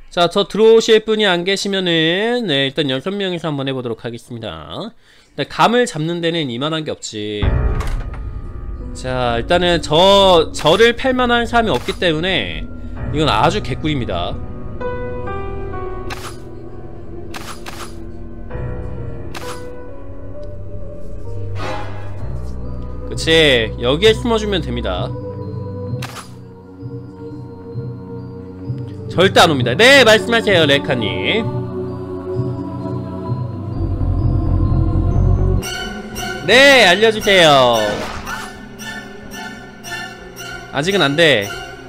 자, 저 들어오실 분이 안 계시면은 네, 일단 6명이서 한번 해보도록 하겠습니다. 일단 감을 잡는 데는 이만한 게 없지. 자, 일단은 저를 팰만한 사람이 없기 때문에 이건 아주 개꿀입니다. 그치, 여기에 숨어주면 됩니다. 절대 안 옵니다. 네, 말씀하세요, 레카님. 네, 알려주세요. 아직은 안 돼.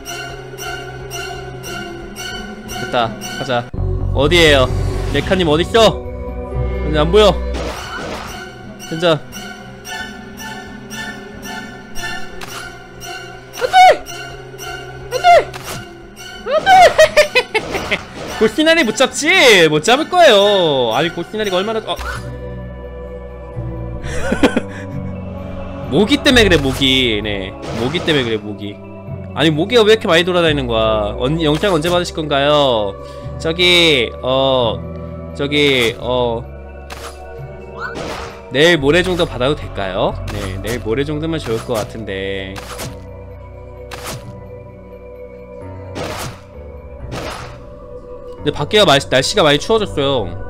됐다, 가자. 어디에요? 레카님 어딨어? 근데 안 보여. 진짜. 골시나리 못 잡지? 못 잡을 거예요. 아니, 골시나리가 얼마나 모기 때문에 그래, 모기. 네, 모기 때문에 그래, 모기. 아니, 모기가 왜 이렇게 많이 돌아다니는 거야? 영상 언제 받으실 건가요? 내일 모레 정도 받아도 될까요? 네, 내일 모레 정도면 좋을 것 같은데. 근데 밖에가 날씨가 많이 추워졌어요.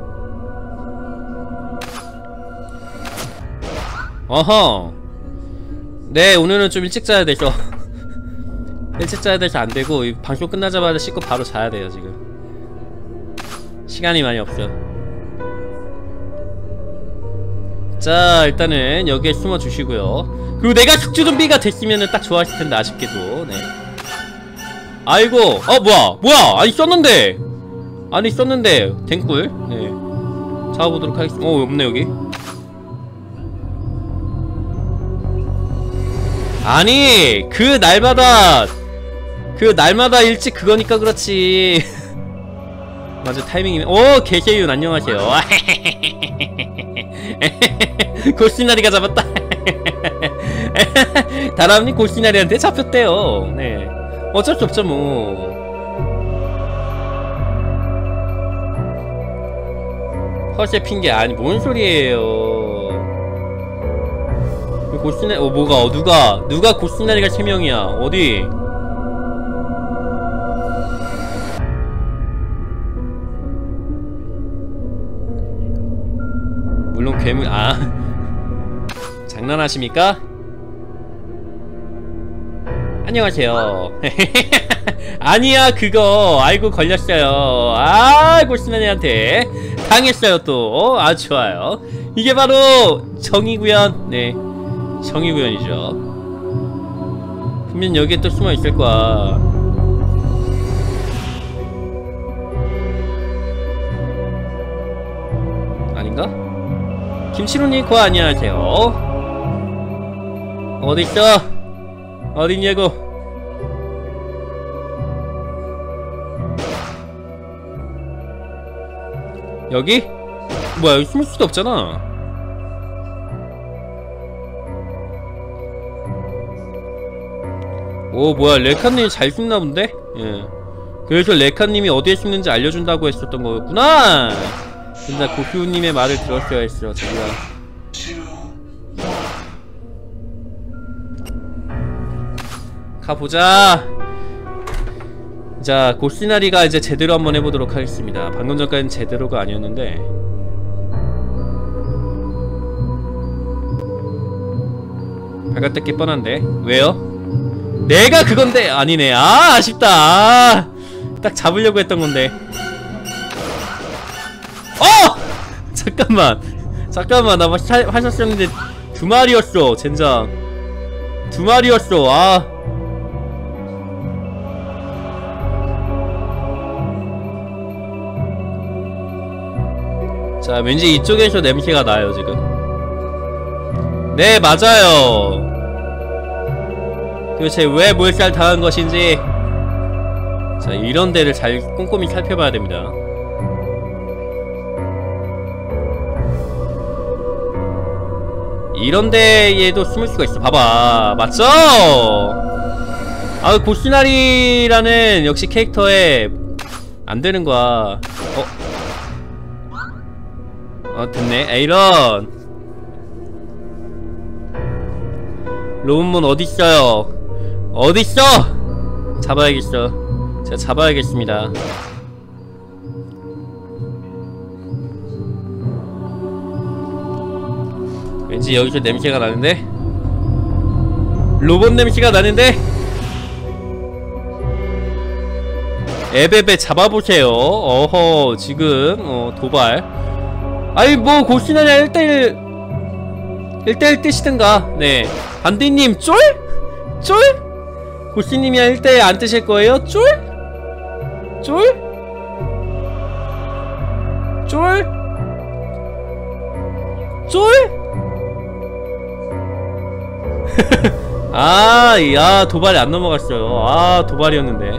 어허. 네, 오늘은 좀 일찍 자야 돼서 일찍 자야 돼서 안되고, 방송 끝나자마자 씻고 바로 자야 돼요. 지금 시간이 많이 없어요. 자, 일단은 여기에 숨어 주시고요. 그리고 내가 숙주좀비가 됐으면은 딱 좋아하실 텐데, 아쉽게도. 네. 아이고, 뭐야, 아니 썼는데 댕꿀. 네, 잡아보도록 하겠습니다. 없네 여기. 아니, 그 날마다 일찍 그거니까 그렇지. 맞아, 타이밍이네. 개세윤 안녕하세요. 골시나리가 잡았다. 다람님 골시나리한테 잡혔대요. 네, 어쩔 수 없죠 뭐. 허세 핑계 아니, 뭔 소리예요. 골시나리 누가 골시나리가 3명이야 어디? 물론 괴물 장난하십니까? 안녕하세요. 아니야, 그거 아이고 걸렸어요. 골시나리한테 당했어요 또. 좋아요. 이게 바로 정의구현. 네, 정의구현이죠. 분명 여기에 또 숨어 있을 거야. 아닌가? 김치로님 거 안녕하세요. 어딨어? 어딨냐고. 여기? 뭐야, 여기 숨을 수도 없잖아. 뭐야, 레카님이 잘 숨나본데? 예. 그래서 레카님이 어디에 숨는지 알려준다고 했었던 거였구나. 진짜 고수님의 말을 들었어야 했어, 제가. 가보자. 자, 골시나리가 이제 제대로 한번 해보도록 하겠습니다. 방금 전까지는 제대로가 아니었는데. 발가벗기 뻔한데. 왜요? 내가 그건데. 아니네. 아쉽다. 딱 잡으려고 했던 건데. 잠깐만, 나 화샷 쐈는데 2마리였어 젠장. 2마리였어. 자, 왠지 이쪽에서 냄새가 나요 지금. 네, 맞아요. 도대체 왜 몰살 당한 것인지. 자, 이런 데를 잘 꼼꼼히 살펴봐야 됩니다. 이런 데에도 숨을 수가 있어. 봐봐, 맞죠? 골시나리라는 역시 캐릭터의 안되는 거야. 됐네. 에이런 로봇몬 어딨어요? 어딨어? 잡아야겠어. 제가 잡아야겠습니다. 왠지 여기서 냄새가 나는데? 로봇 냄새가 나는데? 에베베 잡아보세요. 어허 지금 도발. 아니 뭐 고시나냐 1대1 뜨시든가. 네 반디님 쫄? 쫄? 고시님이야 1대1 안 뜨실 거예요? 쫄? 쫄? 쫄? 쫄? 아, 야, 도발이 안 넘어갔어요. 아, 도발이었는데.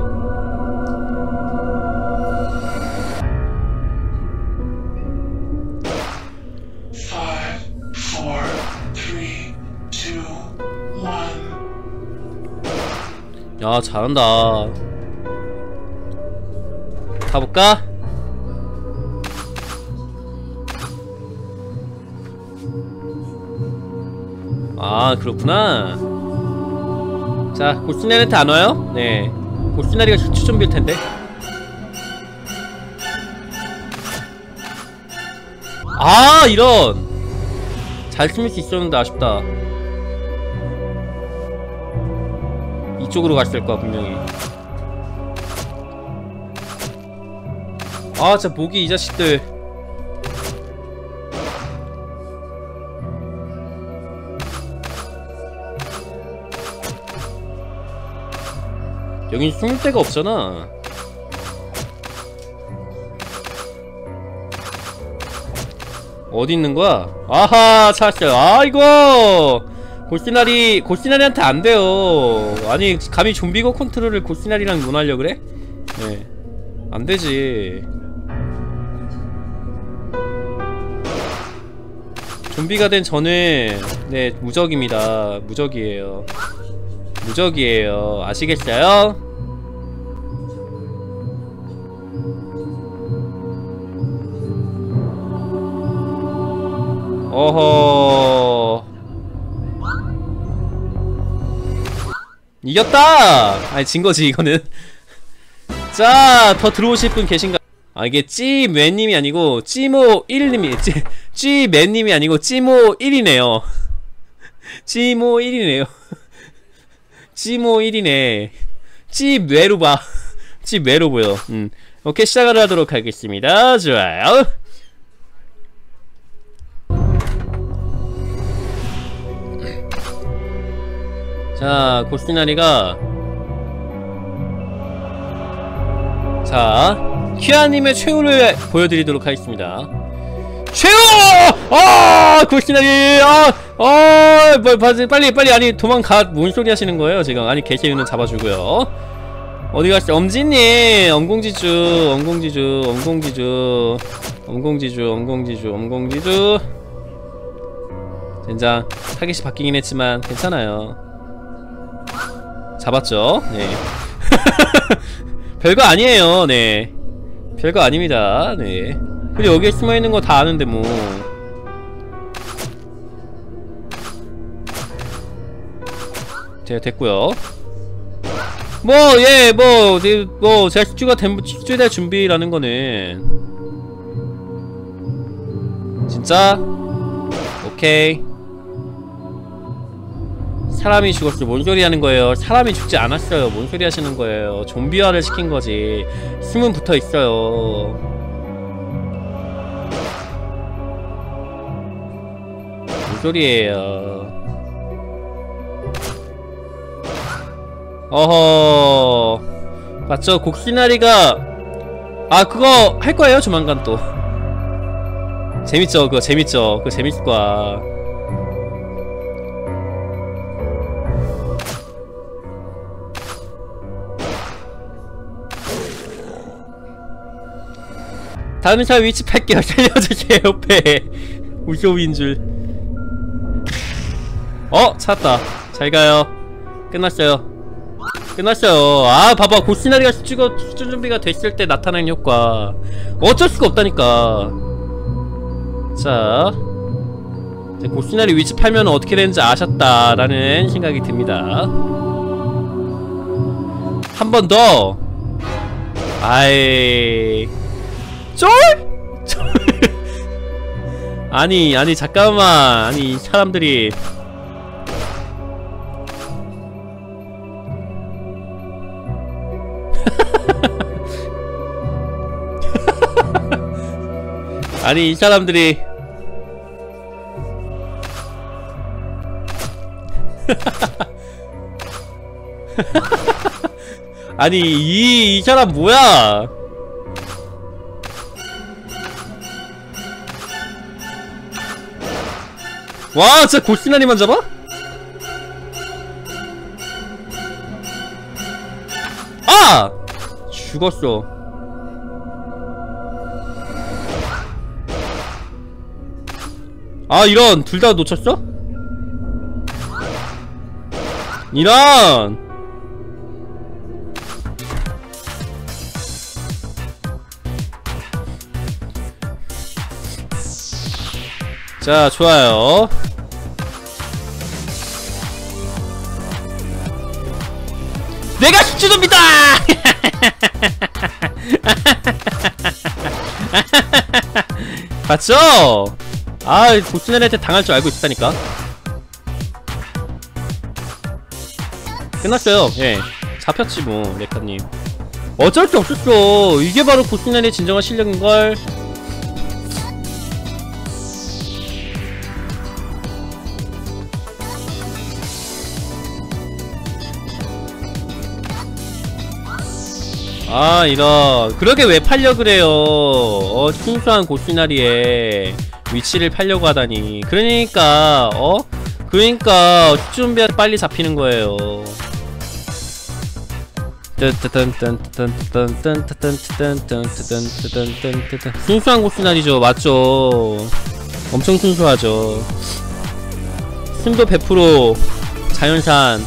야, 잘한다. 가볼까? 아, 그렇구나. 자, 고시나리한테 안 와요? 네. 고시나리가 추천빌 텐데. 아, 이런! 잘 숨을 수 있었는데 아쉽다. 이쪽으로 갔을 거야, 분명히. 아, 진짜 모기 이 자식들. 여긴 숨을 데가 없잖아. 어디 있는 거야? 아하, 찾았어요. 아이고! 고시나리한테 안 돼요. 아니, 감히 좀비고 컨트롤을 고시나리랑 논하려 그래? 네. 안 되지. 좀비가 된 저는, 네, 무적입니다. 무적이에요. 무적이에요. 아시겠어요? 어허. 이겼다! 아니, 진거지, 이거는. 자, 더 들어오실 분 계신가? 아, 이게 찌맨님이 아니고, 찌모1님이, 찌맨님이 아니고, 찌모1이네요. 찌모1이네요. 찌모1이네. 찌뇌로봐. 찌뇌로 보여. 오케이, 시작을 하도록 하겠습니다. 좋아요. 자, 고시나리가 자, 키아님의 최후를 보여드리도록 하겠습니다. 최후! 아, 고시나리! 뭐, 빨리, 아니, 도망가. 뭔 소리 하시는 거예요, 지금? 아니, 개새우는 잡아주고요. 어디 갔어? 엄지님! 엄공지주. 젠장, 타겟이 바뀌긴 했지만, 괜찮아요. 잡았죠? 네. 별거 아니에요, 네. 별거 아닙니다, 네. 그리고 여기에 숨어있는 거 다 아는데, 뭐. 제가 됐고요. 제가 식주될 준비라는 거는 진짜 오케이. 사람이 죽었어. 뭔 소리 하는 거예요? 사람이 죽지 않았어요. 뭔 소리 하시는 거예요? 좀비화를 시킨 거지. 숨은 붙어 있어요. 뭔 소리예요? 어허. 맞죠? 곡시나리가 그거 할 거예요, 조만간 또. 재밌죠? 그거 재밌죠? 그거 재밌을 거야. 다른 사람 위치 팔게요. 살려주세요. 옆에 우쇼인 줄. 찾았다. 잘 가요. 끝났어요. 끝났어요. 아 봐봐, 고시나리가 수준 준비가 됐을 때 나타나는 효과 어쩔 수가 없다니까. 자, 고시나리 위치 팔면 어떻게 되는지 아셨다라는 생각이 듭니다. 한 번 더. 아이 쫄? 아니 잠깐만. 아니 이 사람들이 아니 이 사람들이 아니 이 사람 뭐야? 와 진짜 고시나리만 잡아? 아! 죽었어. 아 이런, 둘 다 놓쳤어? 이런. 자 좋아요. 내가 숙주도입니다. 봤죠? 아 고스네한테 당할 줄 알고 있었다니까. 끝났어요. 예, 잡혔지 뭐. 레카님 어쩔 수 없었어. 이게 바로 고스네의 진정한 실력인걸. 아 이런. 그러게 왜 팔려 그래요. 순수한 고시나리에 위치를 팔려고 하다니. 그러니까 그러니까 수준비가 빨리 잡히는 거예요. 순수한 고시나리죠. 맞죠. 엄청 순수하죠. 순도 100%, 자연산.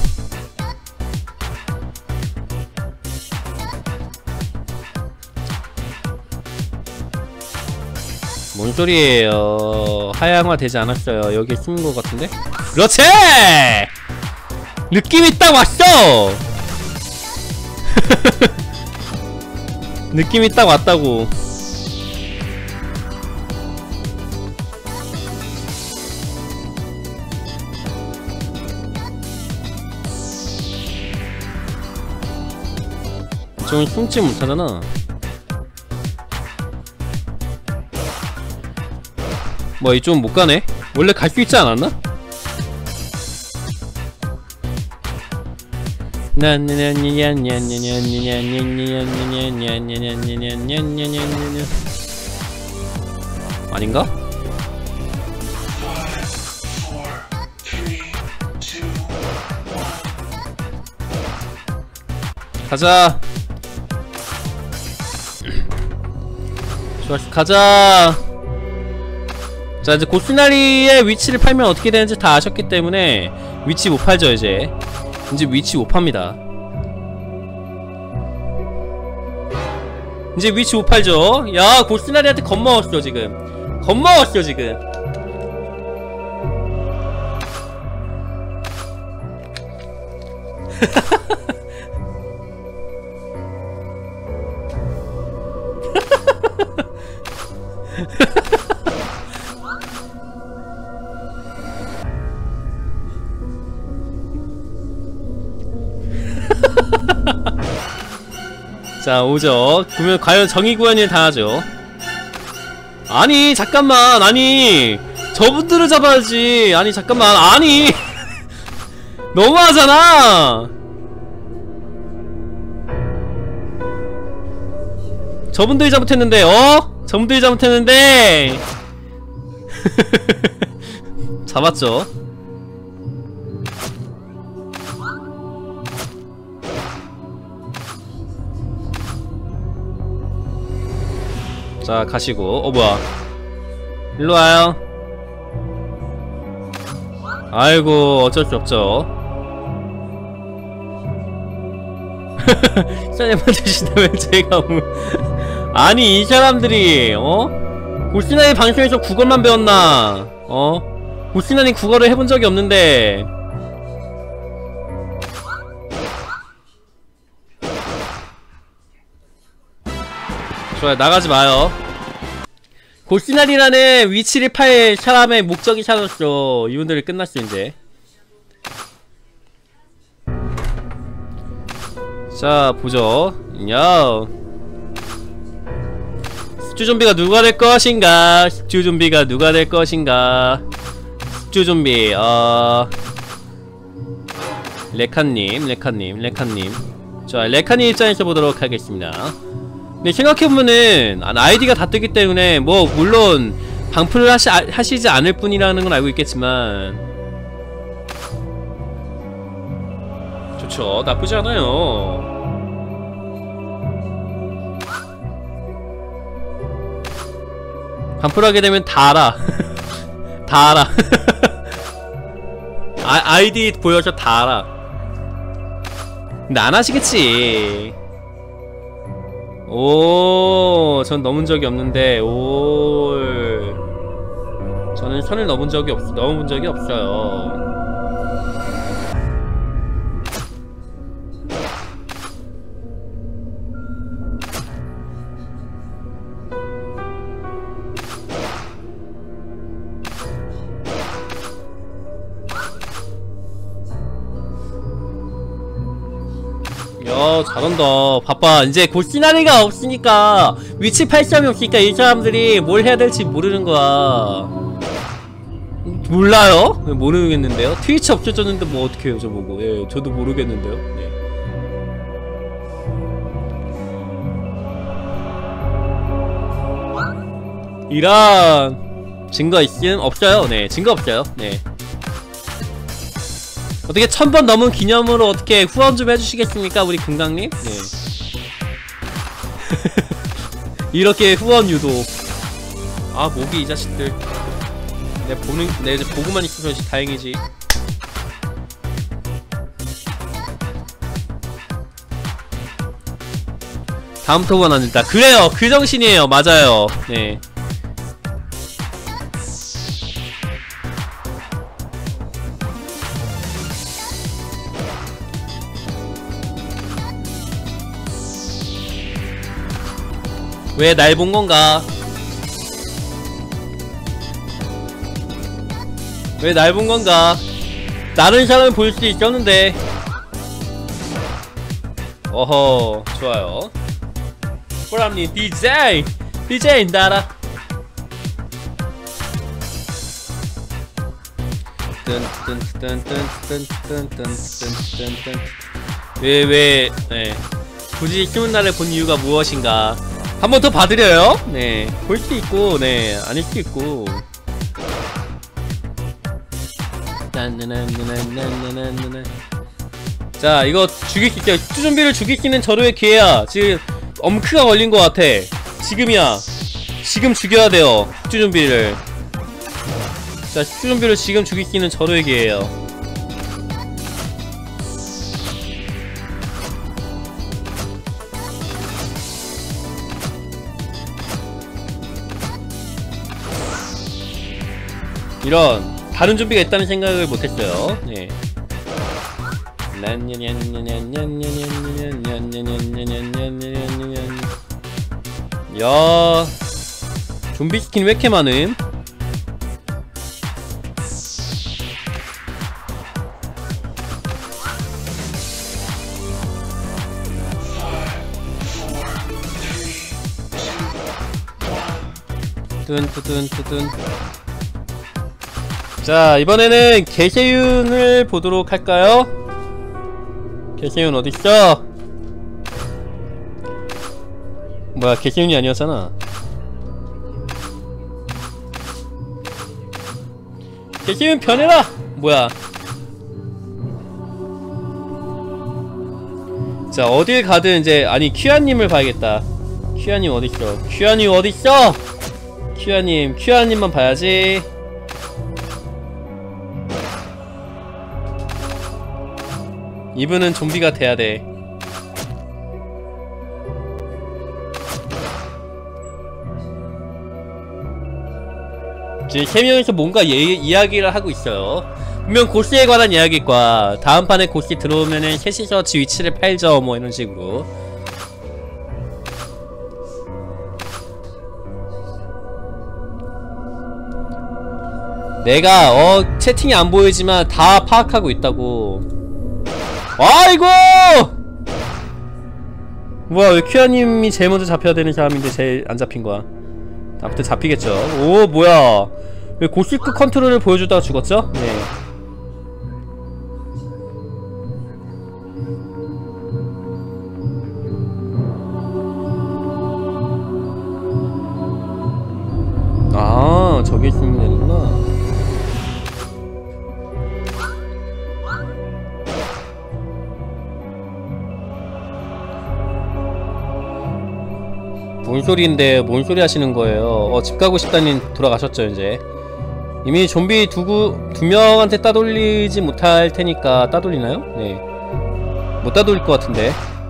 뭔 소리예요. 하향화 되지 않았어요. 여기에 숨은 것 같은데? 그렇지! 느낌이 딱 왔어! 느낌이 딱 왔다고. 좀 숨지 못하잖아. 뭐 이쪽은 못가네? 원래 갈 수 있지 않았나? 아닌가? 가자. 좋았어, 가자. 자 이제 고스나리의 위치를 팔면 어떻게 되는지 다 아셨기 때문에 위치 못 팔죠. 이제 위치 못 팝니다. 이제 위치 못 팔죠. 야 고스나리한테 겁먹었어 지금. 겁먹었어 지금. 자 오죠. 그러면 과연 정의구현을 당하죠. 아니 잠깐만. 아니 저분들을 잡아야지. 아니 잠깐만. 아니 너무하잖아. 저분들이 잘못했는데. 저분들이 잘못했는데. 잡았죠. 자 가시고. 뭐야 일로와요. 아이고 어쩔 수 없죠. 시간에 맞으시다면 제가 아니 이 사람들이 고스란히 방송에서 국어만 배웠나? 고스란히 국어를 해본 적이 없는데. 좋아요, 나가지 마요. 고스란히라는 위치를 팔 사람의 목적이 찾았어. 이분들이 끝났어 이제. 자 보죠. 야, 숙주 좀비가 누가 될 것인가? 숙주 좀비가 누가 될 것인가? 숙주 좀비 레카님. 자, 레카님 입장에서 보도록 하겠습니다. 근데 생각해보면은 아이디가 다 뜨기 때문에 뭐 물론 방풀을 하시지 않을 뿐이라는 건 알고 있겠지만 좋죠. 나쁘지 않아요. 방풀하게 되면 다 알아. 다 알아. 아이디 보여서 다 알아. 근데 안 하시겠지. 오, 전 넘은 적이 없는데, 저는 선을 넘은 적이 없어요. 야, 잘한다. 바빠. 이제 곧 시나리오가 없으니까, 위치 팔점이 없으니까 이 사람들이 뭘 해야 될지 모르는 거야. 몰라요? 모르겠는데요? 트위치 없어졌는데 뭐 어떡해요, 저보고. 예, 저도 모르겠는데요. 네. 이런 증거 있음? 없어요. 네, 증거 없어요. 네. 어떻게 1000번 넘은 기념으로 어떻게 후원 좀 해주시겠습니까, 우리 금강님? 네. 이렇게 후원 유도. 아, 목이 이 자식들. 내 이제 보고만 있어서 다행이지. 다음부터 후원 안 된다. 그래요, 그 정신이에요. 맞아요. 네. 왜 날 본 건가? 왜 날 본 건가? 다른 사람을 볼 수 있었는데. 어허, 좋아요. 호람님, DJ 나라. 네. 굳이 쉬운 날을 본 이유가 무엇인가? 한 번 더 봐드려요? 네. 볼 수도 있고, 네. 아닐 수도 있고. 자, 이거 죽일 수 있죠. 숙주좀비를 죽일 수 있는 절호의 기회야. 지금 엄크가 걸린 것 같아. 지금이야. 지금 죽여야 돼요. 숙주좀비를. 자, 숙주좀비를 지금 죽일 수 있는 절호의 기회예요. 이런 다른 좀비가 있다는 생각을 못했어요. 네. 야, 좀비 스킨 왜 이렇게 많음? 뚜둔. 자, 이번에는 개세윤을 보도록 할까요? 개세윤 어딨어? 뭐야, 개세윤이 아니었잖아. 개세윤 변해라! 뭐야. 자, 어딜 가든 이제, 아니, 큐아님을 봐야겠다. 큐아님 어딨어? 큐아님 어딨어? 큐아님만 봐야지. 이분은 좀비가 돼야돼. 지금 3명이서 뭔가 이야기를 하고 있어요. 분명 고스에 관한 이야기과 다음 판에 고스 들어오면은 셋이서 지 위치를 팔죠 뭐 이런 식으로. 내가 채팅이 안 보이지만 다 파악하고 있다고. 아이고! 뭐야, 왜 큐아님이 제일 먼저 잡혀야 되는 사람인데 제일 안 잡힌 거야? 아무튼 잡히겠죠. 오, 뭐야. 왜 고스급 컨트롤을 보여주다가 죽었죠? 네. 아, 저기 있으면 되는구나. 뭔 소리인데, 뭔 소리 하시는 거예요? 집 가고 싶다니 돌아가셨죠, 이제. 이미 좀비 두 명한테 따돌리지 못할 테니까 따돌리나요? 네. 못 따돌릴 것 같은데.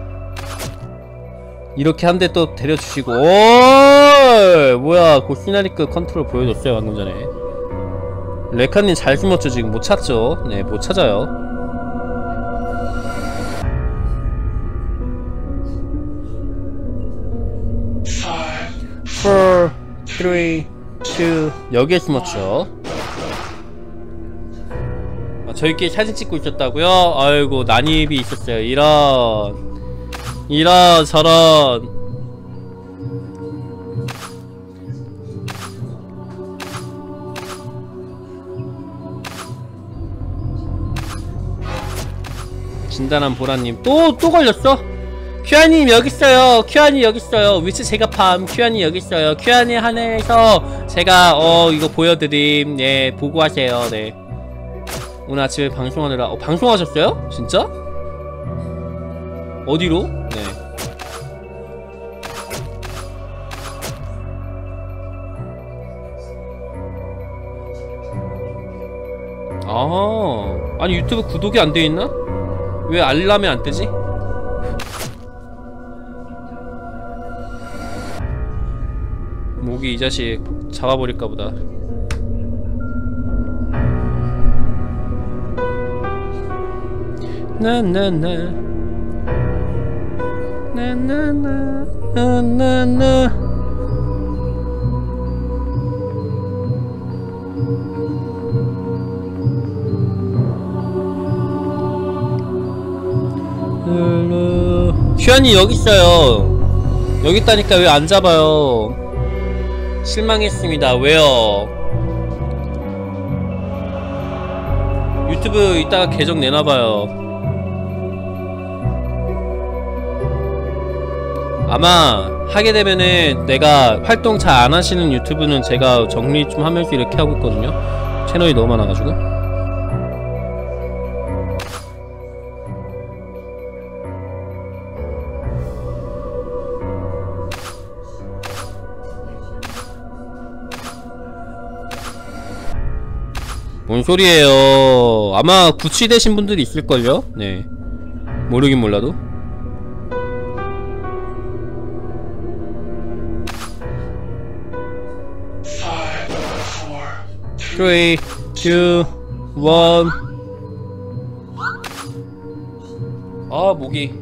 이렇게 한 대 또 데려주시고. 오! 뭐야, 고시나리급 컨트롤 보여줬어요, 방금 전에. 레카님 잘 숨었죠, 지금. 못 찾죠? 네, 못 찾아요. Four, three, two. 여기에 숨었죠. 저희끼리 사진 찍고 있었다고요? 아이고, 난입이 있었어요. 이런 저런. 진단한 보라님 또 걸렸어? 큐아님 여기있어요. 큐아님 여기있어요. 위치 제가 팜. 큐아님 여기있어요. 큐아님 한해서 제가 이거 보여드림. 예, 보고하세요. 네, 오늘 아침에 방송하느라 방송하셨어요? 진짜? 어디로? 네. 아니 유튜브 구독이 안 돼있나? 왜 알람이 안 뜨지? 모기 이 자식 잡아버릴까 보다. 나나나 나나나 나나나. 큐안이 여기 있어요. 여기 있다니까 왜 안 잡아요? 실망했습니다. 왜요? 유튜브 이따가 계정 내놔봐요. 아마 하게 되면은 내가 활동 잘 안 하시는 유튜브는 제가 정리 좀 하면서 이렇게 하고 있거든요. 채널이 너무 많아가지고. 뭔 소리예요. 아마 구치되신 분들이 있을걸요? 네, 모르긴 몰라도. Three, two, one. 아, 모기.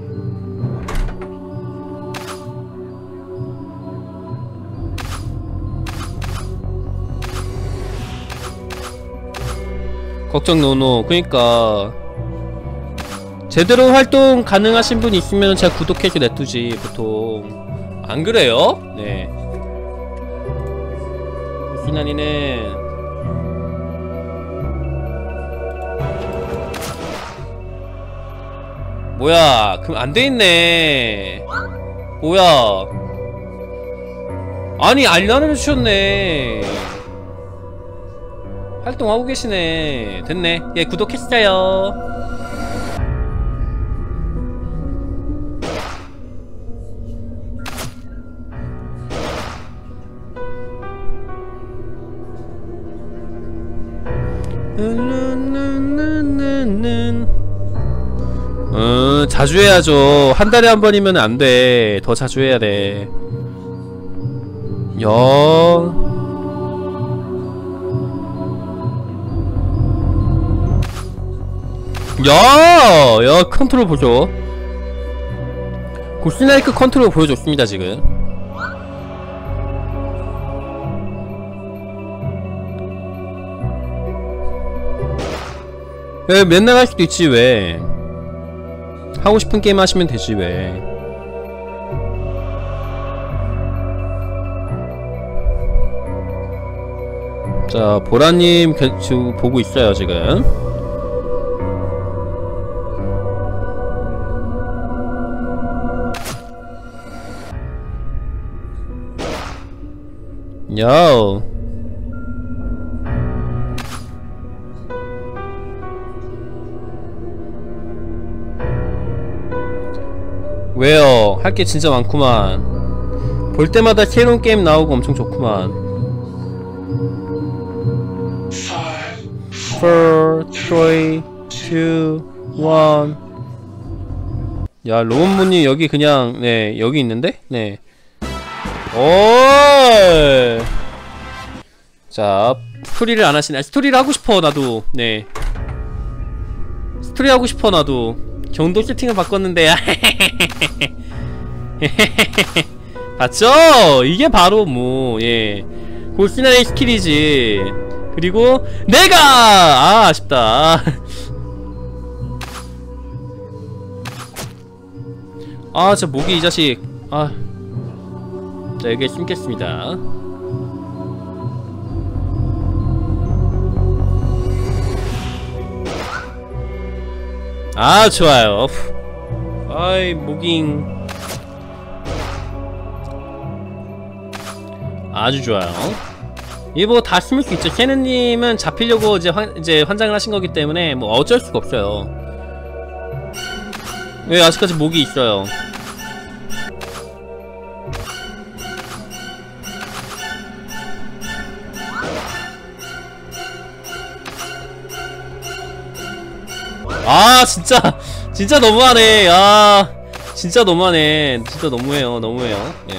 걱정 노노. 그니까 제대로 활동 가능하신 분 있으면 제가 구독해서 냅두지 보통. 안 그래요? 네. 유순환이는 뭐야, 그럼 안 돼있네. 뭐야, 아니 알람을 주셨네. 활동하고 계시네. 됐네. 예, 구독했어요. 자주 해야죠. 한 달에 한 번이면 안 돼. 더 자주 해야 돼. 야 컨트롤 보죠. 고스나이크 컨트롤 보여줬습니다 지금. 왜 맨날 할 수도 있지. 왜 하고 싶은 게임 하시면 되지. 왜 자, 보라님 지금 보고 있어요 지금. 야 왜요? 할 게 진짜 많구만. 볼 때마다 새로운 게임 나오고 엄청 좋구만. 4, 3, 2, 1. 야, 로봇문이 여기 그냥 네 여기 있는데? 네. 오. 자, 스토리를 안 하시네. 스토리를 하고 싶어 나도. 네. 스토리 하고 싶어 나도. 경도 세팅을 바꿨는데. 봤죠? 이게 바로 뭐 예 골스나의 스킬이지. 그리고 내가 아쉽다. 아 저 모기 이 자식. 아 자 여기에 숨겠습니다. 아 좋아요. 아이 모깅 아주 좋아요. 이거 다 숨을 수 있죠. 셰느님은 잡히려고 이제 환장을 하신 거기 때문에 뭐 어쩔 수가 없어요. 왜 아직까지 목이 있어요. 아 진짜 너무하네. 아 진짜 너무하네. 진짜 너무해요. 너무해요. 예.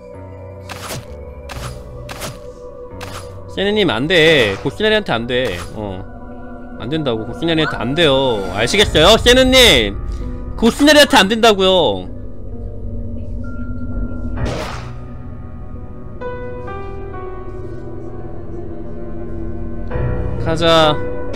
세네님 안돼. 고스나리한테 안돼. 안된다고. 고스나리한테 안돼요. 아시겠어요? 세네님 고스나리한테 안된다고요. 가자.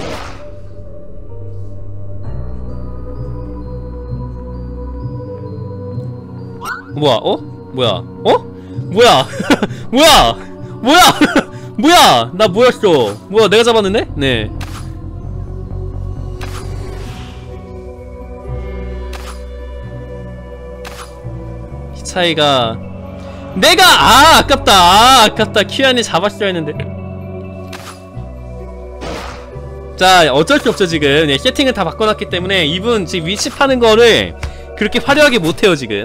뭐야? 뭐야? 뭐야? 뭐야? 뭐야? 뭐야? 나 뭐였어? 뭐야? 내가 잡았는데? 네. 이 차이가 내가 아깝다. 아깝다. 키안이 잡았어야 했는데. 자, 어쩔 수 없죠 지금. 네, 세팅을 다 바꿔놨기 때문에 이분 지금 위치 파는 거를 그렇게 화려하게 못해요 지금.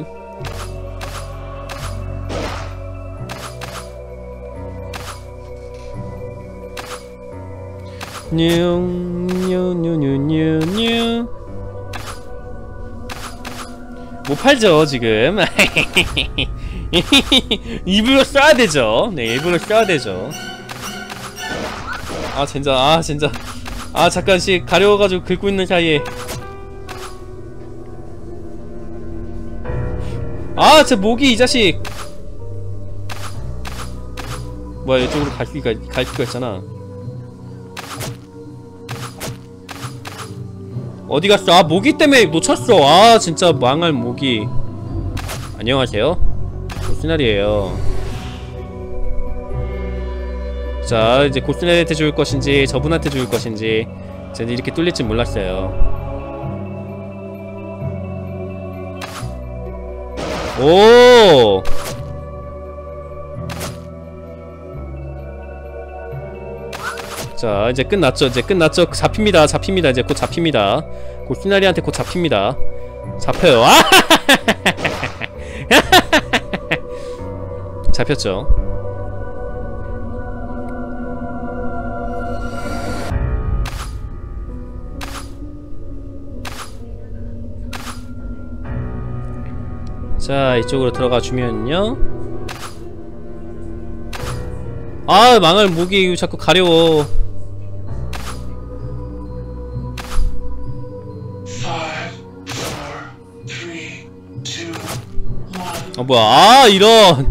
뉴뉴뉴뉴뉴뉴 못 팔죠 지금. 일부러 써야 되죠. 네, 일부러 써야 되죠. 아 진짜 아 잠깐씩 가려워가지고 긁고 있는 사이에 아 제 목이 이 자식. 뭐야 이쪽으로 갈 수가 있잖아. 어디 갔어? 아 모기 때문에 놓쳤어. 아 진짜 망할 모기. 안녕하세요. 고스나리에요. 자 이제 고스나리한테 죽을 것인지 저분한테 죽을 것인지 저는 이렇게 뚫릴 줄 몰랐어요. 오. 자 이제 끝났죠. 이제 끝났죠. 잡힙니다. 잡힙니다. 이제 곧 잡힙니다. 고스나리한테 곧 잡힙니다. 잡혀요. 아! 잡혔죠. 자 이쪽으로 들어가 주면요. 아 망할 목이 자꾸 가려워. 뭐야. 아, 이런.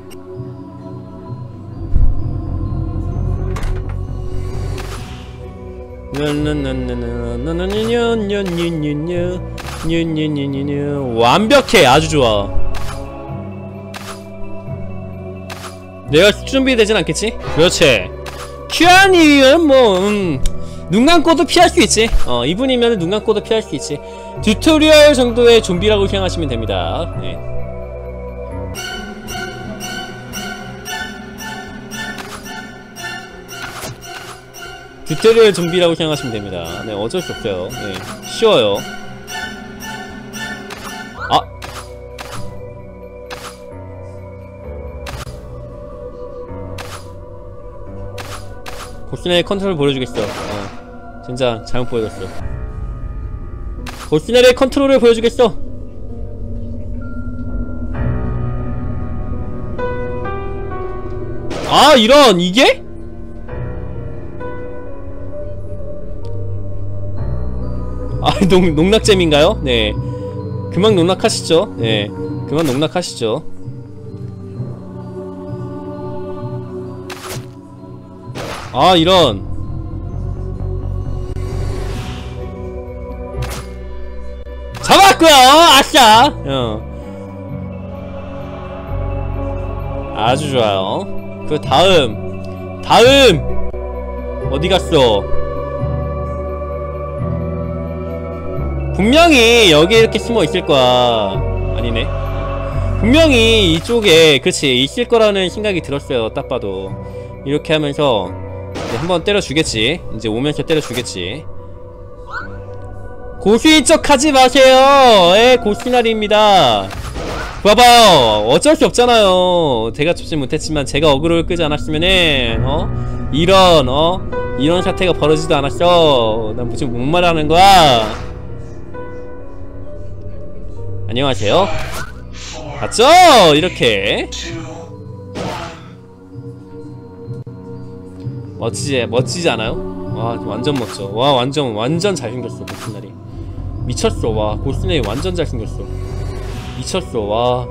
완벽해. 아주 좋아. 내가 준비되진 않겠지? 그렇지. 큐안이면 뭐 눈 감고도 피할 수 있지. 이분이면 눈 감고도 피할 수 있지. 튜토리얼 정도의 좀비라고 생각하시면 됩니다. 네. 튜토리얼 좀비라고 생각하시면 됩니다. 네, 어쩔 수 없어요. 네, 쉬워요. 아! 고스나의 컨트롤 보여주겠어. 진짜 잘못 보여줬어. 고스나의 컨트롤을 보여주겠어. 아, 이런! 이게? 아, 농락잼인가요? 네. 그만 농락하시죠. 네. 그만 농락하시죠. 아, 이런. 잡았고요. 아싸. 아주 좋아요. 그 다음 어디 갔어? 분명히 여기 이렇게 숨어 있을 거야. 아니네. 분명히 이쪽에, 그렇지, 있을 거라는 생각이 들었어요. 딱 봐도. 이렇게 하면서 이제 한번 때려주겠지. 이제 오면서 때려주겠지. 고수인 척 하지 마세요. 고수나리입니다. 봐봐요. 어쩔 수 없잖아요. 제가 쫓지 못했지만 제가 어그로를 끄지 않았으면은 이런 사태가 벌어지지도 않았어. 난 무슨 목말하는 거야. 안녕하세요. 봤죠? 이렇게 멋지지 않아요? 와, 완전 멋져. 와, 완전 잘생겼어. 고스나리 미쳤어. 와, 고스나리 완전 잘생겼어. 미쳤어. 와,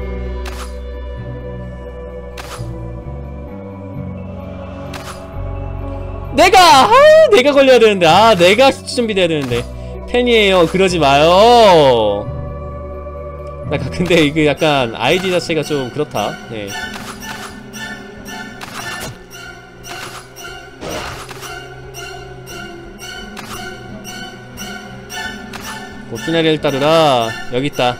내가 걸려야 되는데. 내가 준비돼야 되는데. 팬이에요. 그러지 마요. 근데 이게 약간 아이디 자체가 좀 그렇다. 네. 고스나리를 따르라. 여기 있다.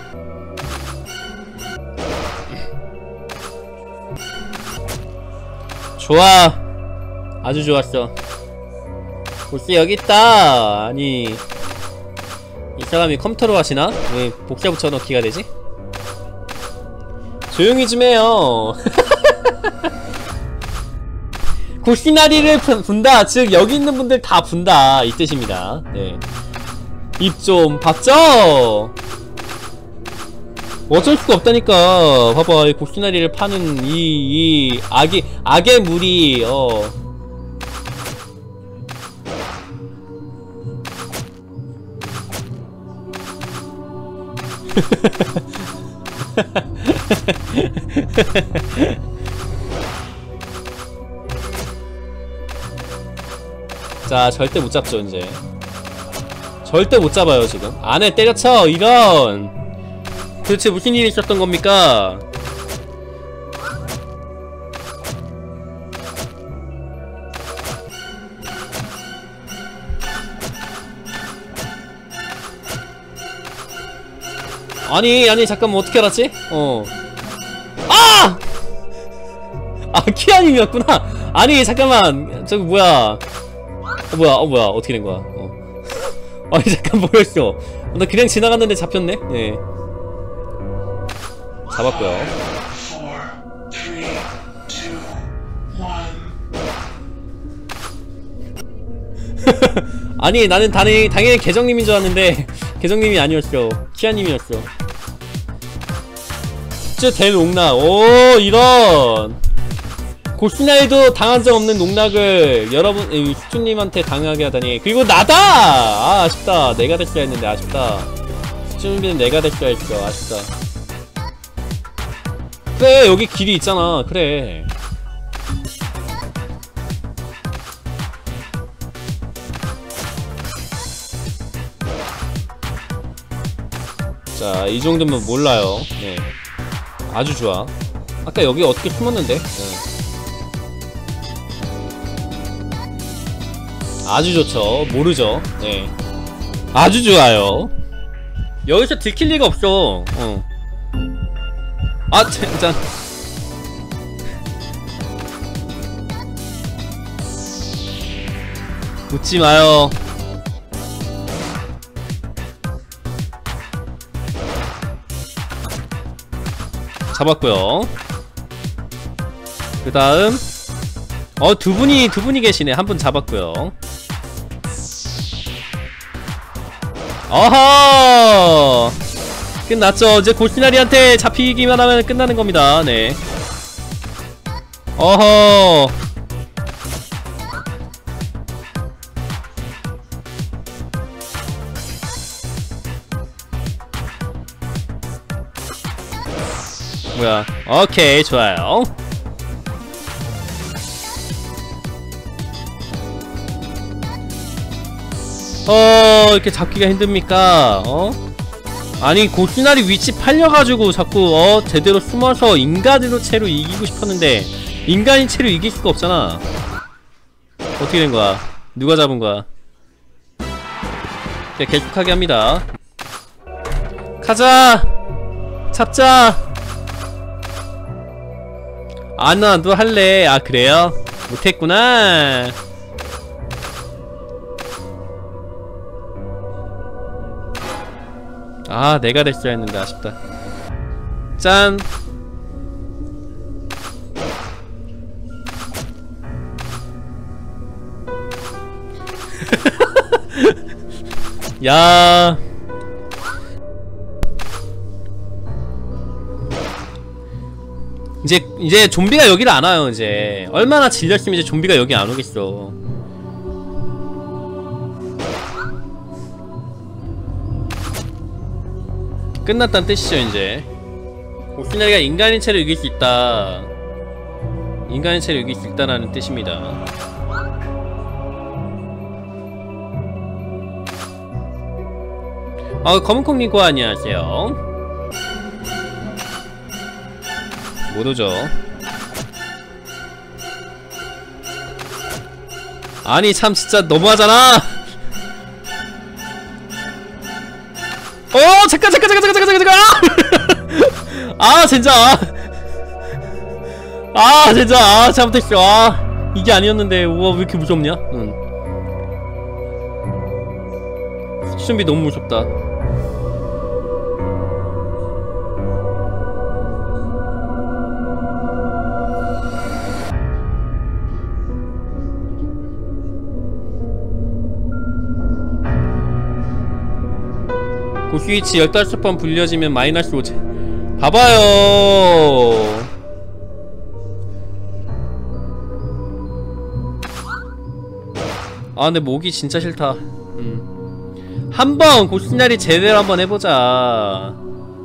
좋아. 아주 좋았어. 고스 여기 있다. 아니, 이 사람이 컴퓨터로 하시나? 왜 복사 붙여넣기가 되지? 조용히 좀 해요. 고스나리를 분다. 즉 여기 있는 분들 다 분다, 이 뜻입니다. 네. 입 좀 봤죠? 어쩔 수가 없다니까. 봐봐, 이 고스나리를 파는 이 악의 물이 자, 절대 못 잡죠. 이제 절대 못 잡아요. 지금 안에 때려쳐. 이런. 도대체 무슨 일이 있었던 겁니까? 아니 잠깐만, 어떻게 알았지? 키아님이었구나. 아니 잠깐만, 저기 뭐야. 뭐야 어떻게 된 거야? 아니 잠깐, 뭐였어? 나 그냥 지나갔는데 잡혔네. 네. 잡았고요. 아니 나는 당연히 계정님인 줄 알았는데 계정님이 아니었어. 키아님이었어. 진짜 대농락. 오, 이런. 고스나리도 당한 적 없는 농락을 여러분, 수준님한테 당하게 하다니. 그리고 나다! 아쉽다. 내가 됐어야 했는데 아쉽다. 수준님은 내가 됐어야 했어. 아쉽다. 그래, 여기 길이 있잖아. 그래. 자, 이 정도면 몰라요. 네. 아주 좋아. 아까 여기 어떻게 숨었는데? 네. 아주 좋죠. 모르죠. 네. 아주 좋아요. 여기서 들킬 리가 없어. 아, 짠. 웃지 마요. 잡았고요. 그 다음 두 분이 계시네. 한 분 잡았고요. 어허! 끝났죠. 이제 고시나리한테 잡히기만 하면 끝나는 겁니다. 네. 어허! 뭐야? 오케이, 좋아요. 이렇게 잡기가 힘듭니까? 아니, 고시나리 위치 팔려가지고 자꾸 제대로 숨어서 인간으로 채로 이기고 싶었는데 인간인 채로 이길 수가 없잖아. 어떻게 된 거야? 누가 잡은 거야? 계속하게 합니다. 가자! 잡자! 아, 나도 할래. 아, 그래요? 못했구나. 아, 내가 됐어야 했는데 아쉽다. 짠. 야. 이제 좀비가 여기를 안 와요. 이제 얼마나 질렸으면 이제 좀비가 여기 안 오겠어. 끝났다는 뜻이죠. 이제 고시나리가 인간인 채로 이길 수 있다. 인간인 채로 이길 수 있다라는 뜻입니다. 검은콩님고 안녕하세요. 못 오죠. 아니, 참 진짜 너무하잖아. 잠깐 아, 진짜. 아, 진짜. 잘못했어. 이게 아니었는데. 우와, 왜 이렇게 무섭냐? 수준비 너무 무섭다. 고스위치 15번 불려지면 마이너스 5제. 봐봐요. 아, 근데 목이 진짜 싫다. 한번 고스나리 제대로 한번 해보자.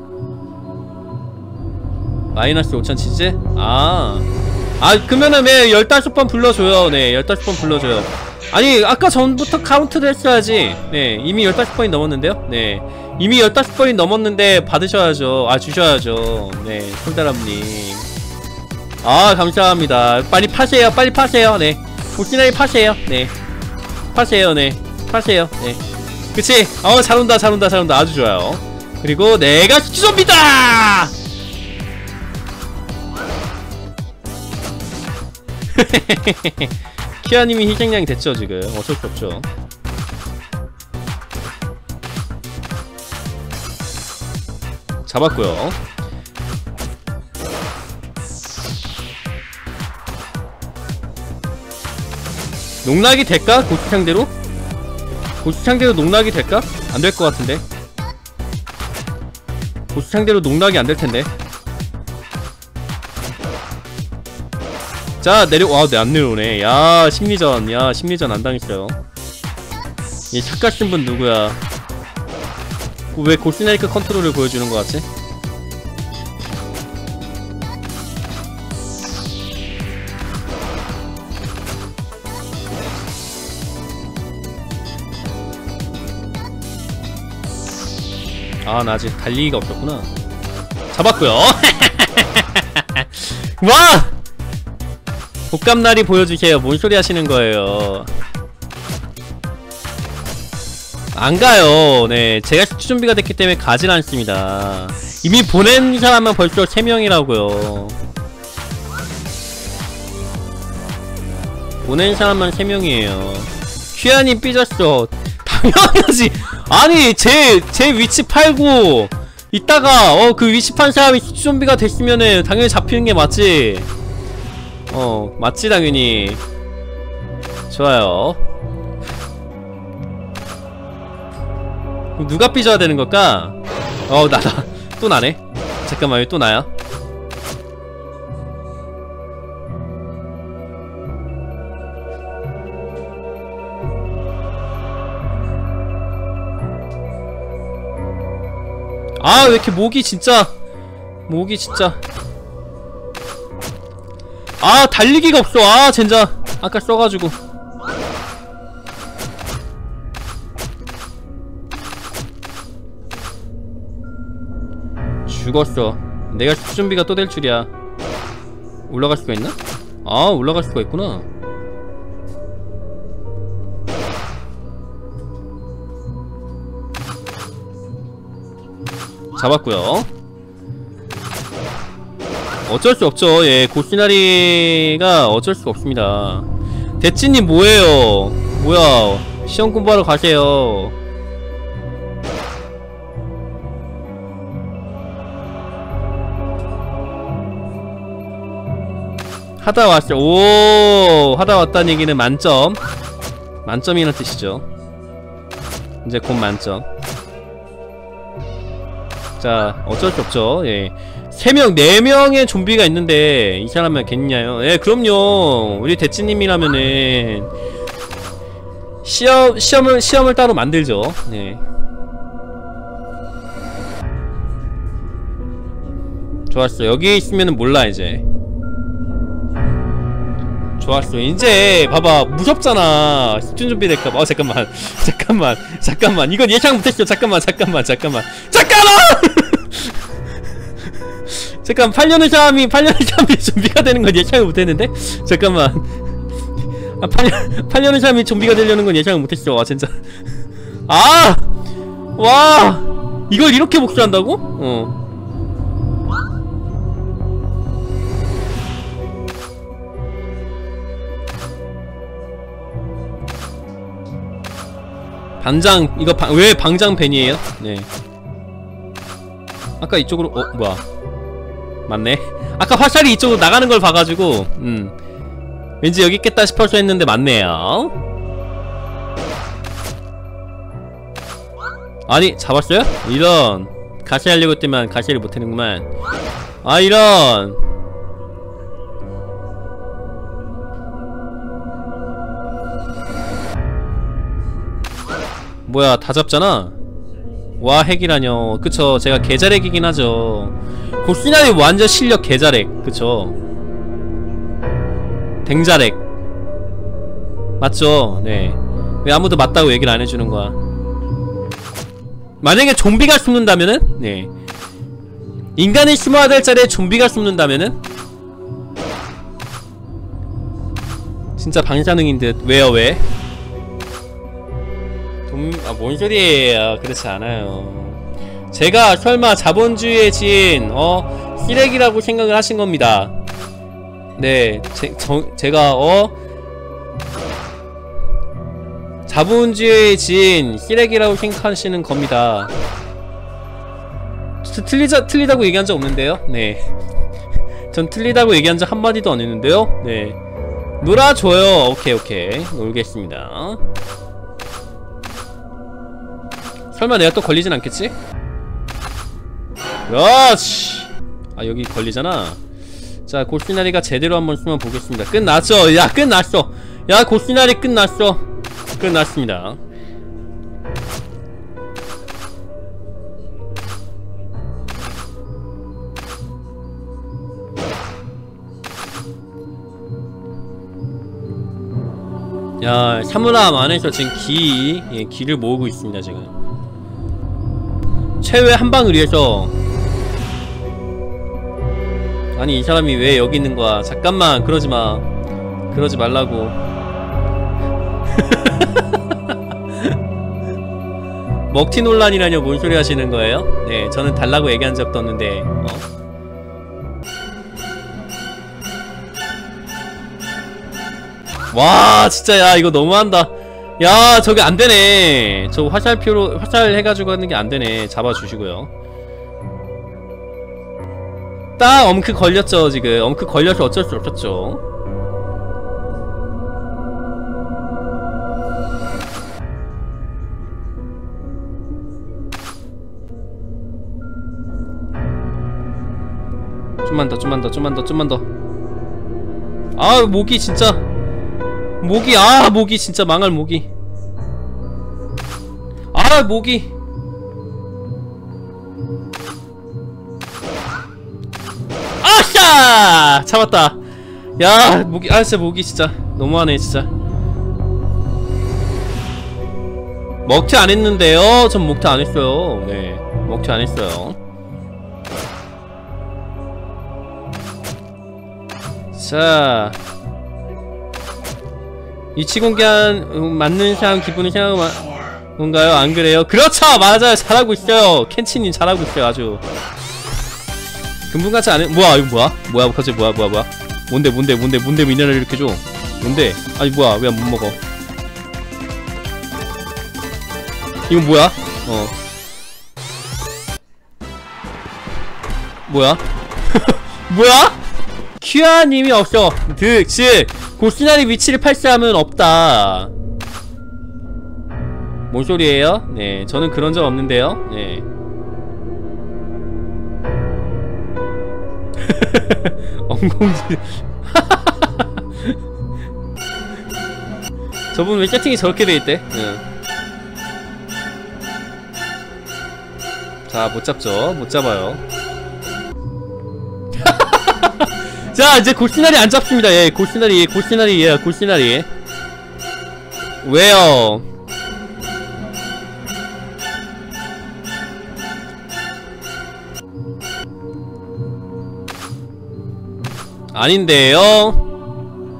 마이너스 5천 치즈? 그러면은 왜 15번 불러줘요. 네, 15번 불러줘요. 아니, 아까 전부터 카운트를 했어야지. 네, 이미 15번이 넘었는데요? 네, 이미 15번이 넘었는데 받으셔야죠. 주셔야죠. 네, 솔다람님. 감사합니다. 빨리 파세요. 빨리 파세요. 네, 고시나리 파세요. 네, 파세요. 네, 파세요. 네, 그치? 잘온다. 아주 좋아요. 그리고 내가 수좀비다! 키아님이 희생양이 됐죠. 지금 어쩔 수 없죠. 잡았고요. 농락이 될까? 고추창대로? 고추창대로 농락이 될까? 안 될 것 같은데. 고추창대로 농락이 안 될 텐데. 자, 네, 안 내려오네. 야, 심리전. 야, 심리전 안 당했어요. 이 착각신 분 누구야? 왜 고스나이크 컨트롤을 보여주는 것 같지? 아, 나 아직 달리기가 없었구나. 잡았고요. 와! 복감날이 보여주세요. 뭔 소리 하시는 거예요? 안 가요. 네, 제가 시추 준비가 됐기 때문에 가진 않습니다. 이미 보낸 사람은 벌써 3명이라고요. 보낸 사람만 3명이에요. 휘아님 삐졌어. 당연하지. 아니, 제 위치 팔고 이따가 그 위치 판 사람이 시추 준비가 됐으면은 당연히 잡히는 게 맞지. 맞지 당연히. 좋아요. 누가 삐져야 되는 걸까? 나다. 또 나네. 잠깐만, 왜 또 나야? 아, 왜 이렇게 목이 진짜. 아, 달리기가 없어. 아, 젠장. 아까 써가지고. 죽었어. 내가 준비가 또 될 줄이야. 올라갈 수가 있나? 아, 올라갈 수가 있구나. 잡았고요. 어쩔 수 없죠. 예, 고시나리가 어쩔 수가 없습니다. 대찌님 뭐예요? 뭐야? 시험 공부하러 가세요. 하다 왔어. 오, 하다 왔다는 얘기는 만점. 만점이라는 뜻이죠. 이제 곧 만점. 자, 어쩔 수 없죠. 예. 3명, 4명의 좀비가 있는데 이 사람만 겠냐요? 예, 그럼요. 우리 대찌님이라면은 시험을 따로 만들죠. 네. 좋았어. 여기 있으면은 몰라 이제. 좋았어. 이제 봐봐, 무섭잖아. 집중 준비 될까봐. 잠깐만. 이건 예상 못했어. 잠깐만. 잠깐 8년의 사람이 좀비가 되는 건 예상을 못했는데? 잠깐만. 8년의 사람이 좀비가 되려는 건 예상을 못했어. 와, 진짜. 아! 와! 이걸 이렇게 복수한다고? 반장, 이거 왜 방장벤이에요? 네. 아까 이쪽으로, 뭐야. 맞네. 아까 화살이 이쪽으로 나가는 걸 봐가지고, 왠지 여기 있겠다 싶어서 했는데 맞네요. 아니, 잡았어요? 이런. 가시하려고 했더만 가시를 못하는구만. 아, 이런. 뭐야, 다 잡잖아. 와, 핵이라뇨. 그쵸, 제가 개자렉이긴 하죠. 고시나리 완전 실력 개자렉. 그쵸. 댕자렉 맞죠? 네. 왜 아무도 맞다고 얘기를 안 해주는 거야? 만약에 좀비가 숨는다면은? 네. 인간이 심어야 될 자리에 좀비가 숨는다면은? 진짜 방사능인 듯. 왜요, 왜? 뭔 소리예요. 그렇지 않아요. 제가 설마 자본주의의 지인 쓰레기라고 생각을 하신 겁니다. 네, 제가 자본주의의 지인 쓰레기라고 생각하시는 겁니다. 틀리다고 얘기한 적 없는데요. 네. 전 틀리다고 얘기한 적 한마디도 안 했는데요. 네. 놀아줘요. 오케이. 놀겠습니다. 설마 내가 또 걸리진 않겠지? 그렇지. 아, 여기 걸리잖아. 자, 고시나리가 제대로 한번 숨어 보겠습니다. 끝났어. 야, 끝났어. 야, 고시나리 끝났어. 끝났습니다. 야, 사물함 안에서 지금 기를 모으고 있습니다, 지금. 최후의 한방을 위해서. 아니 이 사람이 왜 여기 있는 거야? 잠깐만, 그러지마. 그러지 말라고. 먹튀 논란이라뇨? 뭔 소리 하시는 거예요? 네, 저는 달라고 얘기한 적도 없는데. 와 진짜, 야 이거 너무한다. 야 저게 안되네. 저 화살표로 화살 해가지고 하는게 안되네. 잡아주시고요. 딱 엄크 걸렸죠. 지금 엄크 걸려서 어쩔 수 없었죠. 좀만 더, 좀만 더, 좀만 더, 좀만 더. 아 모기 진짜. 모기, 아 모기 진짜 망할 모기. 아 모기. 아싸! 잡았다. 야 모기, 아 진짜 모기 진짜 너무하네 진짜. 먹튀 안 했는데요? 전 먹튀 안 했어요. 네, 먹튀 안 했어요. 자, 위치 공개한 맞는 상 기분이 생각하면 뭔가요? 안 그래요? 그렇죠! 맞아요! 잘하고 있어요! 켄치님 잘하고 있어요 아주. 금붕같이 안 해. 뭐야 이거 뭐야? 뭐야 갑자기 뭐야. 뭔데 미네랄을 이렇게 줘? 뭔데? 아니 뭐야 왜 못 먹어? 이건 뭐야? 뭐야? 뭐야? 큐아님이 없어. 즉 고시나리 위치를 팔사하면 없다. 뭔 소리예요? 네, 저는 그런 적 없는데요. 네. 엉공지. 저분 왜 채팅이 저렇게 돼있대? 네. 자, 못 잡죠. 못 잡아요. 자, 이제 골시나리 안 잡습니다. 예, 골시나리, 예, 골시나리. 왜요? 아닌데요?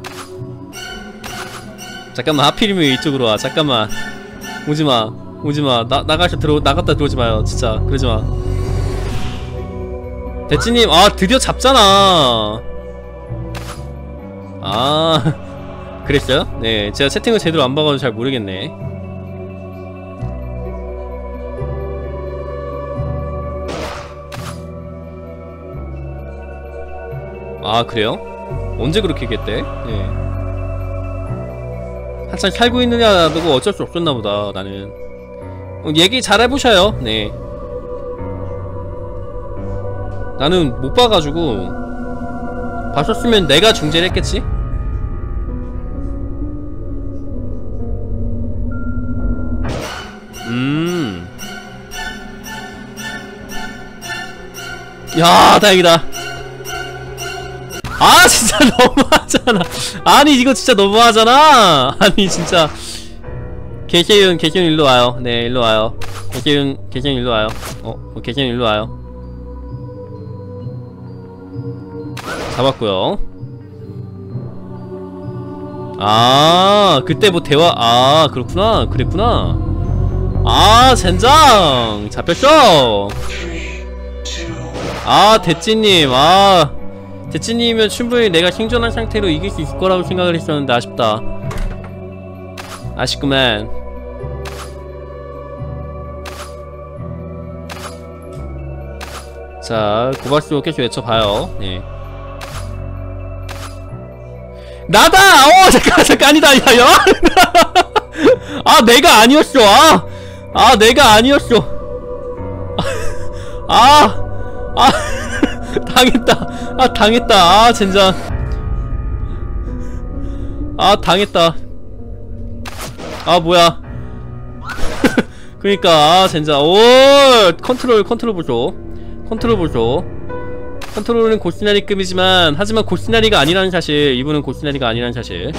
잠깐만, 하필이면 이쪽으로 와. 잠깐만. 오지마. 오지마. 나갔다 들어오지마요. 진짜. 그러지마. 대치님, 아, 드디어 잡잖아. 아, 그랬어요? 네, 제가 채팅을 제대로 안 봐가지고 잘 모르겠네. 아, 그래요? 언제 그렇게 얘기했대? 네. 한참 살고 있느냐 보고 어쩔 수 없었나보다 나는. 얘기 잘 해보셔요. 네. 나는 못 봐가지고. 봤었으면 내가 중재를 했겠지? 야, 다행이다. 아, 진짜 너무하잖아. 아니, 이거 진짜 너무하잖아. 아니, 진짜. 개세윤 일로 와요. 네, 일로 와요. 개세윤 일로 와요. 개세윤 일로 와요. 잡았고요. 아, 그때 뭐 대화, 아, 그렇구나. 그랬구나. 아, 젠장. 잡혔어. 아, 대찌님. 아, 대찌님이면 충분히 내가 생존한 상태로 이길 수 있을 거라고 생각을 했었는데 아쉽다. 아쉽구만. 자, 고박수 계속 외쳐봐요. 네. 나다! 잠깐, 아니다, 야. 아, 내가 아니었어. 내가 아니었어. 당했다. 당했다. 젠장. 당했다. 뭐야. 그니까, 젠장. 오, 컨트롤 보소. 컨트롤은 고시나리급이지만, 하지만 고시나리가 아니라는 사실. 이분은 고시나리가 아니라는 사실.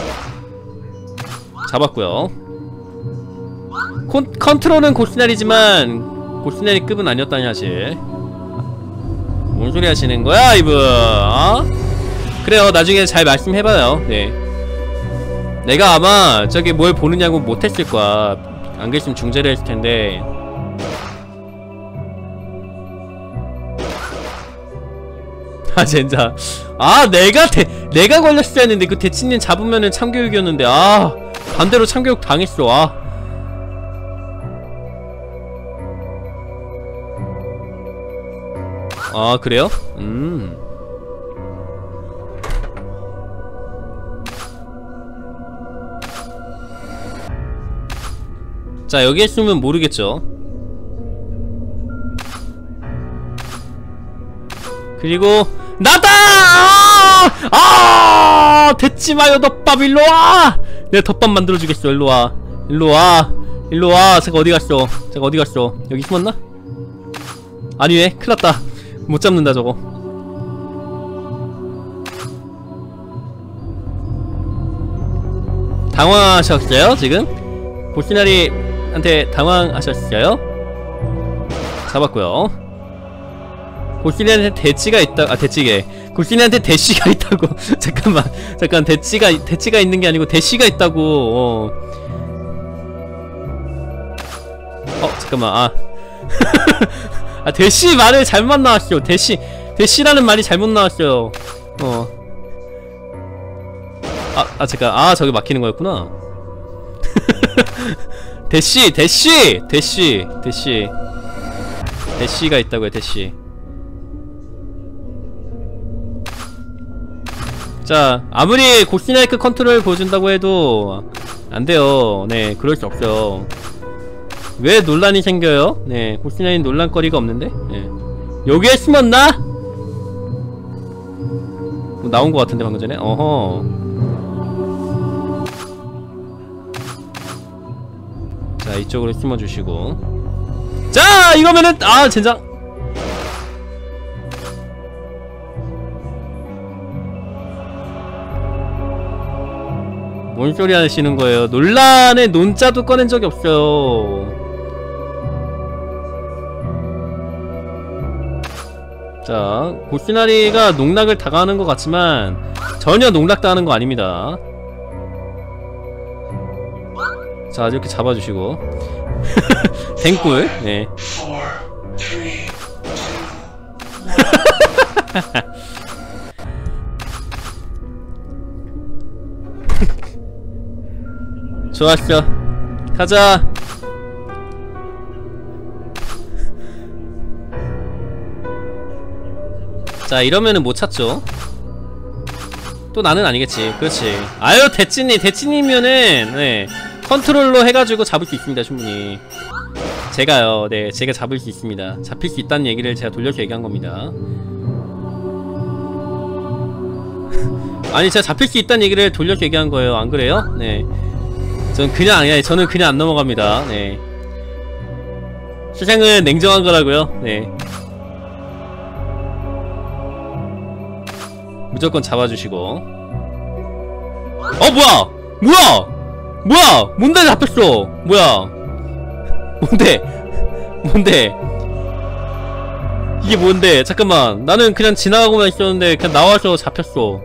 잡았고요. 컨트롤은 고시나리지만 고시나리 급은 아니었다니 사실. 뭔 소리 하시는 거야 이분? 어? 그래요, 나중에 잘 말씀해봐요. 네, 내가 아마 저기 뭘 보느냐고 못했을 거야. 안 그랬으면 중재를 했을 텐데. 아 진짜. 아 내가 걸렸어야 했는데 그 대치님 잡으면은 참교육이었는데. 아 반대로 참교육 당했어. 아 그래요? 자 여기 있으면 모르겠죠. 그리고 나다! 됐지마요 덮밥 일로와! 내가 덮밥 만들어주겠어. 일로와 일로와 일로와. 제가 어디갔어? 제가 어디갔어? 여기 숨었나? 아니네, 큰일났다. 못잡는다 저거. 당황하셨어요 지금? 고시나리한테 당황하셨어요? 잡았고요. 고시나리한테 대치가 있다. 대치게 고시나리한테 대시가 있다고. 잠깐 대치가 있는게 아니고 대시가 있다고. 잠깐만. 대시 말을 잘못 나왔어요. 대시라는 말이 잘못 나왔어요. 잠깐. 저기 막히는 거였구나. 대시가 있다고요. 대시. 자, 아무리 고시나이크 컨트롤 보여준다고 해도 안 돼요. 네, 그럴 수 없어요. 왜 논란이 생겨요? 네, 고시나이는 논란거리가 없는데? 네. 여기에 숨었나? 나온 것 같은데 방금 전에? 어허. 자, 이쪽으로 숨어주시고. 자, 이거면은 젠장. 뭔 소리 하시는 거예요? 논란의 논자도 꺼낸 적이 없어요. 자, 고시나리가 농락을 당하는 것 같지만 전혀 농락당하는 거 아닙니다. 자, 이렇게 잡아주시고. 댕꿀. 네. 좋았어. 가자. 자, 이러면은 못 찾죠. 또 나는 아니겠지. 그렇지. 아유, 대치님이면은 네, 컨트롤로 해가지고 잡을 수 있습니다. 충분히. 제가요. 네, 제가 잡을 수 있습니다. 잡힐 수 있다는 얘기를 제가 돌려서 얘기한 겁니다. 아니, 제가 잡힐 수 있다는 얘기를 돌려서 얘기한 거예요. 안 그래요? 네. 저는 그냥 안 넘어갑니다. 네. 세상은 냉정한 거라고요. 네. 무조건 잡아주시고. 뭐야! 뭔데 잡혔어! 뭐야! 뭔데? 이게 뭔데? 잠깐만. 나는 그냥 지나가고만 있었는데 그냥 나와서 잡혔어.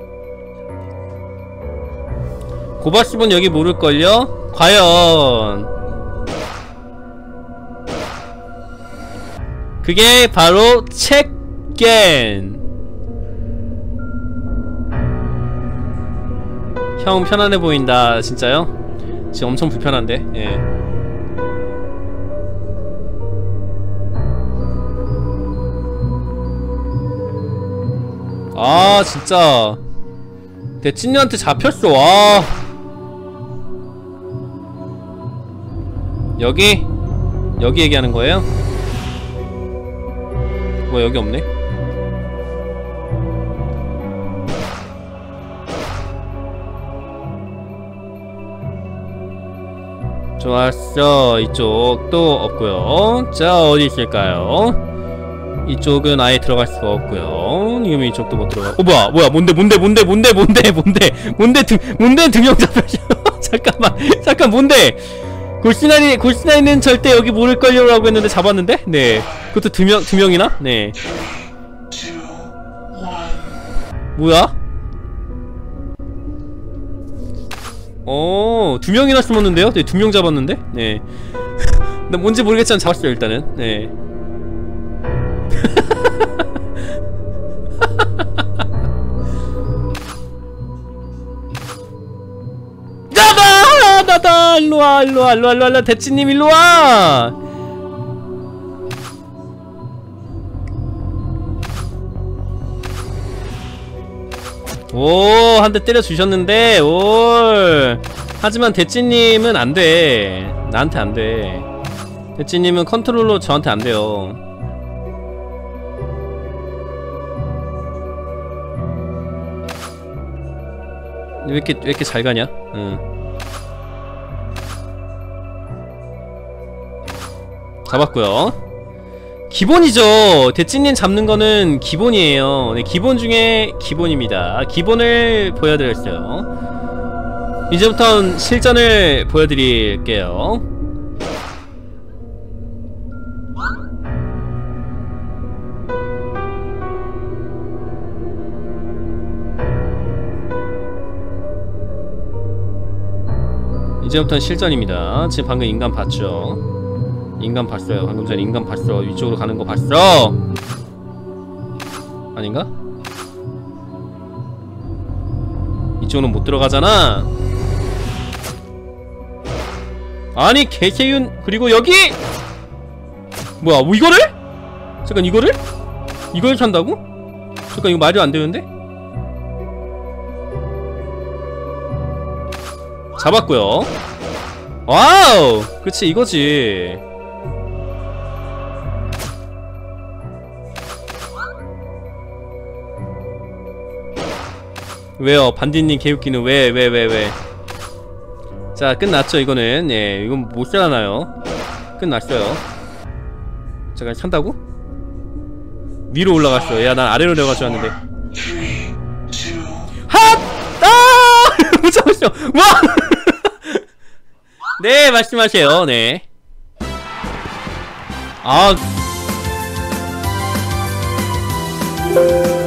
고바스분 여기 모를걸요? 과연 그게 바로 책겐. 형 편안해 보인다. 진짜요? 지금 엄청 불편한데. 예. 진짜 대친녀한테 잡혔어. 여기 얘기하는 거예요? 여기 없네? 좋았어. 이쪽도 없고요. 자, 어디 있을까요? 이쪽은 아예 들어갈 수가 없고요. 이쪽도 못 들어가. 뭐야? 뭔데? 두 명 잡혔어. 잠깐 뭔데? 골스나이는 절대 여기 모를걸요 라고 했는데 잡았는데? 네. 그것도 두 명이나? 네. 뭐야? 두 명이나 숨었는데요? 네, 2명 잡았는데? 네. 나 뭔지 모르겠지만 잡았어요, 일단은. 네. 나다! 일로와! 대치님 일로와! 오, 한 대 때려주셨는데, 올. 하지만 대치님은 안 돼. 나한테 안 돼. 대치님은 컨트롤로 저한테 안 돼요. 왜 이렇게 잘 가냐? 응. 잡았고요. 기본이죠. 대치님 잡는 거는 기본이에요. 네, 기본 중에 기본입니다. 기본을 보여드렸어요. 이제부턴 실전을 보여드릴게요. 이제부턴 실전입니다. 지금 방금 인간 봤죠? 인간 봤어요. 방금 전에 인간 봤어. 위쪽으로 가는 거 봤어. 아닌가? 이쪽으로는 못 들어가잖아. 아니 개세윤. 그리고 여기 뭐야, 뭐 이거를? 잠깐, 이거를 산다고? 잠깐, 이거 말이 안 되는데? 잡았고요. 와우! 그치, 이거지. 왜요? 반디님 개웃기는 왜? 자, 끝났죠, 이거는. 예, 이건 못 살아나요. 끝났어요. 잠깐, 산다고? 위로 올라갔어. 야, 난 아래로 내려가지 않는데. 핫! 아! 못 잡았어! 와! 네, 말씀하세요. 네. 아.